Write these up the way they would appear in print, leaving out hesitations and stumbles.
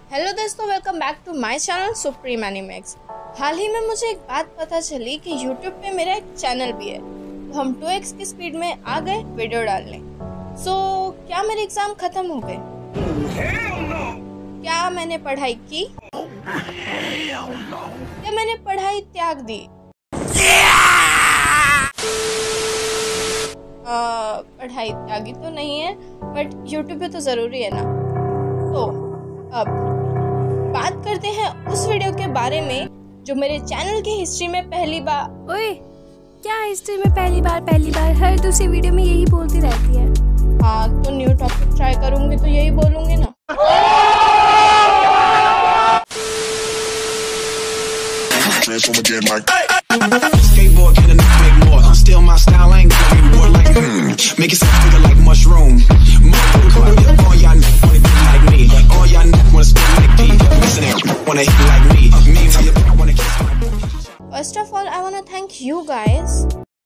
Hello दोस्तों, welcome back to my channel Supreme Animax. हाल ही में मुझे एक बात पता चली कि यूट्यूब पे मेरा एक चैनल भी है, तो हम 2x की स्पीड में आ गए वीडियो डालने। क्या मेरे एग्जाम खत्म हो गए? क्या मैंने पढ़ाई की? क्या मैंने पढ़ाई त्याग दी? पढ़ाई त्यागी तो नहीं है, बट यूट्यूब पे तो जरूरी है ना। तो अब बात करते हैं उस वीडियो के बारे में जो मेरे चैनल की हिस्ट्री में पहली बार। ओए, क्या हिस्ट्री में पहली बार हर दूसरी वीडियो में यही बोलती रहती है। हाँ, तो न्यू टॉपिक ट्राई करूंगी तो यही बोलूंगी ना। Skateboard can a big more. Still my style ain't going more like make it sound like mushroom. More club, all y'all wanna be like me. All y'all wanna spin like P. Listen here, wanna hit like me. Me tell you wanna kiss my booty. First of all, I wanna thank you guys.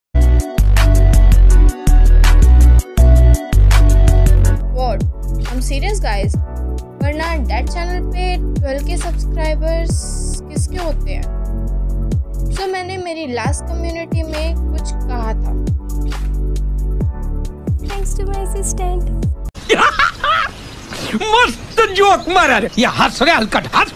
What? I'm serious guys. वरना that channel पे 12K subscribers किसके होते हैं? तो मैंने मेरी last community में कुछ कहा था। Thanks to my assistant. मस्त जोक मारा रे। ये हंस रहे हलकट हंस।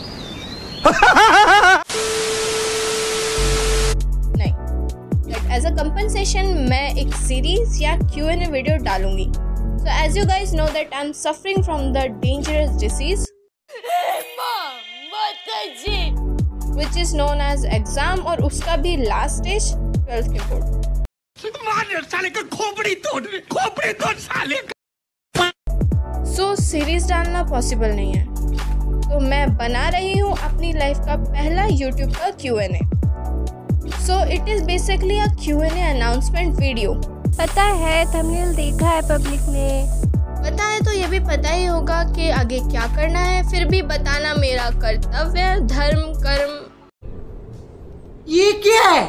नहीं, बट एज अ कंपनसेशन मैं एक सीरीज या Q&A वीडियो डालूंगी। So as you guys know that I'm suffering from the dangerous disease which is known as exam, और उसका भी लास्ट स्टेज 12th के बोर्ड। मार साले का खोपड़ी तोड़ साले का। So सीरीज डालना पॉसिबल नहीं है, तो मैं बना रही हूँ अपनी लाइफ का पहला YouTube का Q&A। So it is basically a Q&A announcement video। पता है, थंबनेल देखा है पब्लिक ने। पता है तो ये भी पता ही होगा कि आगे क्या करना है, फिर भी बताना मेरा कर्तव्य, धर्म, कर्म। ये क्या है?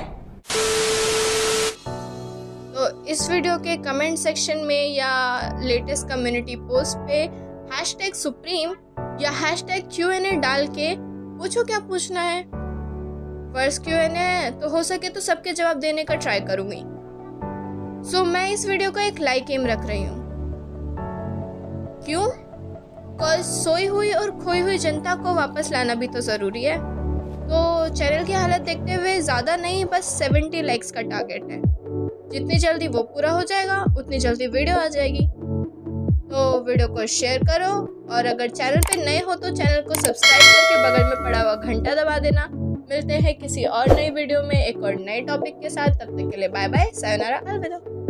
तो इस वीडियो के कमेंट सेक्शन में या लेटेस्ट कम्युनिटी पोस्ट पे #सुप्रीम या #Q&A डाल के पूछो क्या पूछना है। फर्स्ट Q&A है तो हो सके तो सबके जवाब देने का ट्राई करूंगी। मैं इस वीडियो को एक लाइक एम रख रही हूँ। क्यों? कल सोई हुई और खोई हुई जनता को वापस लाना भी तो जरूरी है। तो चैनल की हालत देखते हुए ज्यादा नहीं, बस 70 लाइक्स का टारगेट है। जितनी जल्दी वो पूरा हो जाएगा उतनी जल्दी वीडियो आ जाएगी। तो वीडियो को शेयर करो, और अगर चैनल पे नए हो तो चैनल को सब्सक्राइब करके बगल में पड़ा हुआ घंटा दबा देना। मिलते हैं किसी और नई वीडियो में एक और नए टॉपिक के साथ। तब तक के लिए बाय बाय, सायोनारा, अलविदा।